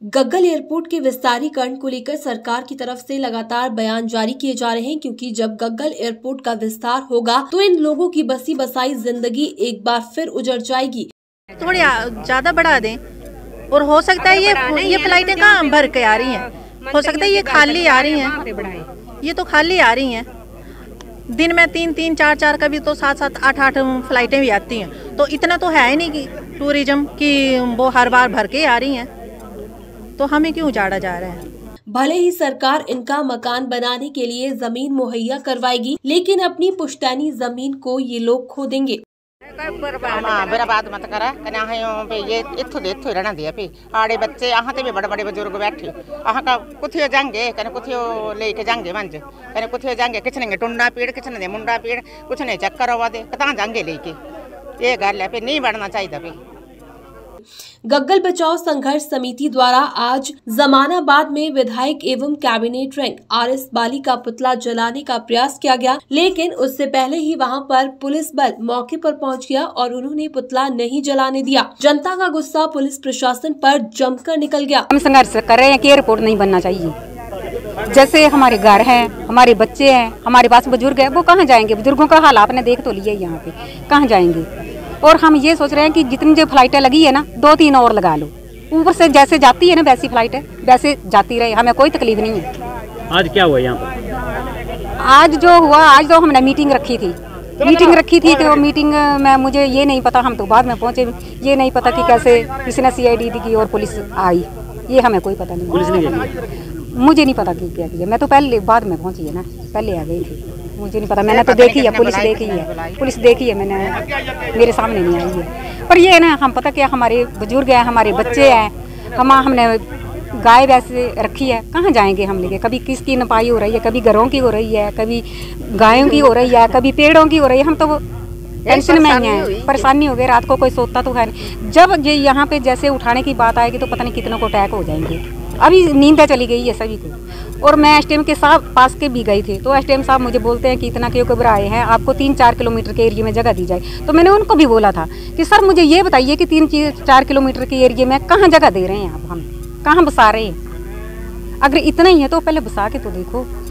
Gaggal airport के विस्तारीकरण को लेकर सरकार की तरफ से लगातार बयान जारी किए जा रहे हैं, क्योंकि जब गग्गल एयरपोर्ट का विस्तार होगा तो इन लोगों की बसी बसाई जिंदगी एक बार फिर उजड़ जाएगी। थोड़ी ज्यादा बढ़ा दें और हो सकता है ये फ्लाइटें कहाँ भर के आ रही हैं, हो सकता है ये खाली आ रही हैं, ये तो खाली आ रही हैं। दिन में 3-3, 4-4 कभी तो 7-7, 8-8 फ्लाइटें भी आती हैं, तो इतना तो है ही नहीं कि टूरिज्म की वो हर बार भर के आ रही हैं, तो हमें क्यों उजाड़ा जा रहा है। भले ही सरकार इनका मकान बनाने के लिए जमीन मुहैया करवाएगी, लेकिन अपनी पुश्तैनी जमीन को ये लोग खो देंगे। बर्बाद मत करा पे ये इत्थों दे इत्थों रहना दिया पे आड़े बच्चे अहाँ ते भी बड़े बड़े बुजुर्ग बैठे अहाँ का कुथियो जाएंगे कने कुथियो लेके जाएंगे मंज कने कुथियो जाएंगे किसने ने टुंडा पीड़ किसने ने मुंडा पीड़ कुछ ने चक्कर आवा दे कहाँ जाएंगे लेके ये गल है पे नहीं बढ़ना चाहिए पे। गग्गल बचाओ संघर्ष समिति द्वारा आज जमानाबाद में विधायक एवं कैबिनेट रैंक RS बाली का पुतला जलाने का प्रयास किया गया, लेकिन उससे पहले ही वहां पर पुलिस बल मौके पर पहुंच गया और उन्होंने पुतला नहीं जलाने दिया। जनता का गुस्सा पुलिस प्रशासन पर जमकर निकल गया। हम संघर्ष कर रहे हैं कि एयरपोर्ट नहीं बनना चाहिए। जैसे हमारे घर हैं, हमारे बच्चे हैं, हमारे पास बुजुर्ग है, वो कहाँ जाएंगे? बुजुर्गों का हाल आपने देख तो लिया यहाँ पे, कहाँ जाएंगे? और हम ये सोच रहे हैं कि जितनी जो फ्लाइटें लगी है ना, 2-3 और लगा लो। ऊपर से जैसे जाती है ना वैसी फ्लाइट है, वैसे जाती रहे, हमें कोई तकलीफ नहीं है। आज क्या हुआ यहाँ पर? आज जो हुआ, आज तो हमने मीटिंग रखी थी तो वो मीटिंग में मुझे ये नहीं पता, हम तो बाद में पहुँचे, ये नहीं पता कि कैसे किसी ने CID की और पुलिस आई, ये हमें कोई पता नहीं। पुलिस ने मुझे नहीं पता कि क्या किया, मैं तो पहले बाद में पहुँची है ना, पहले आ गई थी, मुझे नहीं पता। मैंने तो देखी है, पुलिस देखी है, मैंने मेरे सामने नहीं आई है। पर ये है ना, हम पता क्या, हमारे बुजुर्ग हैं, हमारे बच्चे हैं, हमने गाय वैसे रखी है, कहाँ जाएंगे हम लेके? कभी किसकी नपाई हो रही है, कभी घरों की हो रही है, कभी गायों की हो रही है, कभी पेड़ों की हो रही है। हम तो टेंशन में ही हैं, परेशानी हो गई, रात को कोई सोता तो है नहीं। जब ये यहाँ पे जैसे उठाने की बात आएगी तो पता नहीं कितनों को अटैक हो जाएंगे। अभी नींद चली गई है सभी को। और मैं SDM के साथ पास के भी गई थी, तो SDM साहब मुझे बोलते हैं कि इतना क्यों घबराए हैं, आपको 3-4 किलोमीटर के एरिया में जगह दी जाए। तो मैंने उनको भी बोला था कि सर मुझे ये बताइए कि 3-4 किलोमीटर के एरिया में कहाँ जगह दे रहे हैं आप, हम कहाँ बसा रहे हैं? अगर इतना ही है तो पहले बसा के तो देखो।